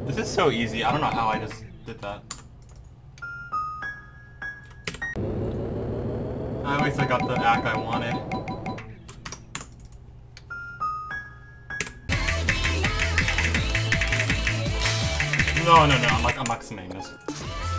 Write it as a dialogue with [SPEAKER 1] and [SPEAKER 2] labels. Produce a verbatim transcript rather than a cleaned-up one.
[SPEAKER 1] This is so easy. I don't know how I just did that. At least I got the act I wanted. No, no, no. I'm like, I'm not saying this.